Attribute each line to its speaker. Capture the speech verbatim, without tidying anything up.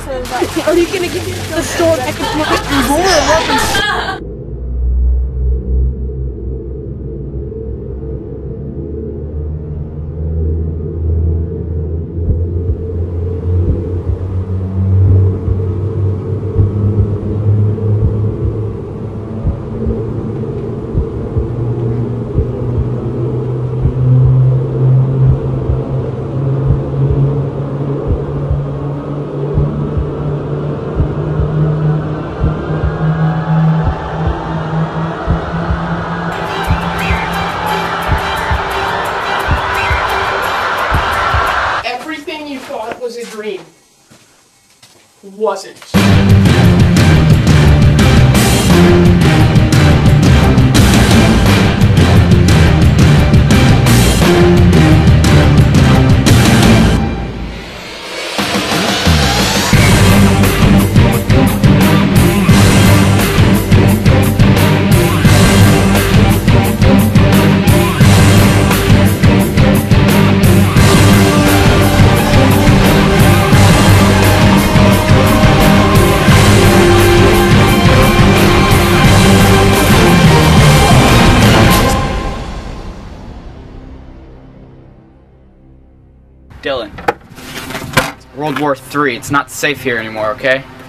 Speaker 1: says that. Are you gonna give me the sword economic and more weapons?
Speaker 2: Was a dream. Wasn't.
Speaker 3: Dylan, World War Three. It's not safe here anymore, okay?